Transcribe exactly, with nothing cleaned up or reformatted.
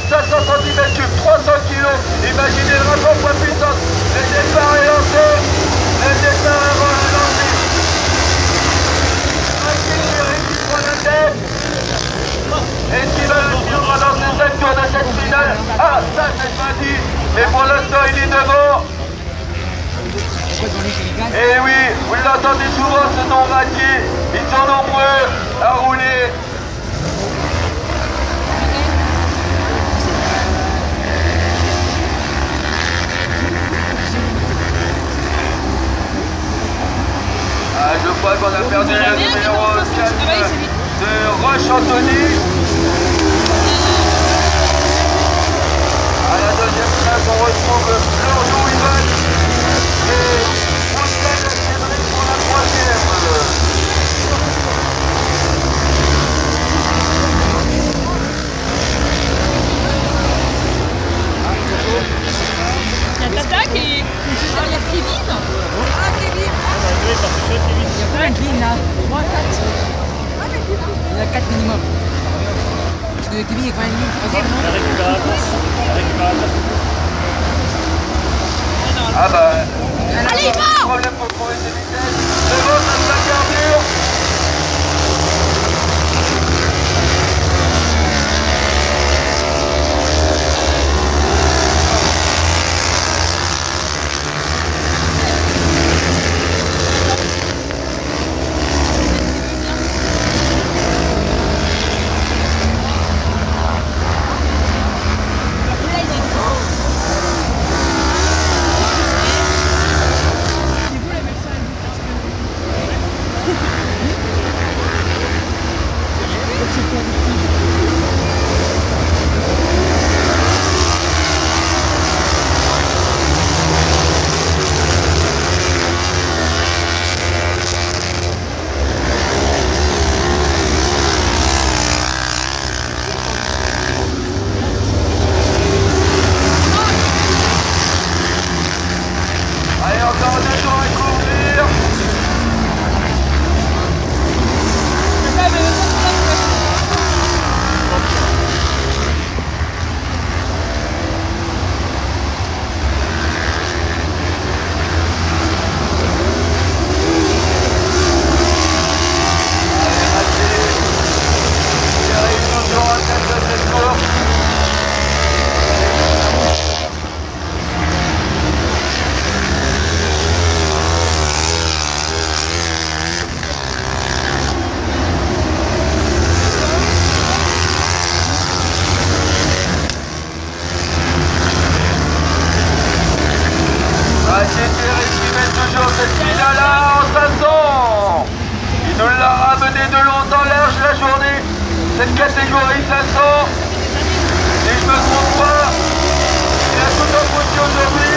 cinq cents centimètres cubes, trois cents kilos. Imaginez le rapport poids puissance. Le départ est lancé. Le départ est lancé. Et qui va le suivre dans ses cinq tours de cette finale? Ah, ça c'est pas dit. Mais pour l'instant il est devant. Et oui, vous l'entendez souvent ce nom Ratier. Ils sont nombreux à rouler. Ah, je crois qu'on a perdu le numéro quatre de Roche Anthony. À la deuxième place, on retrouve Florian Ivan et Pascal Cédric pour la troisième. Il y a Tata qui est derrière Kevin. Ah, Kevin. Il y a plein de Kevin là. trois, quatre. Il y en a quatre minimum. Parce que Kevin est quand même mis. Ok, La récupératrice. La récupératrice. Ah bah. Allez, va! Problème pour trouver ses vitesses. Devant sa carbure. Allez, encore deux tours à courir. Toujours cette finale-là en cinq cents. Il nous l'a ramené de long en large la journée. Cette catégorie cinq cents. Si je me trompe pas, il a tout en position aujourd'hui.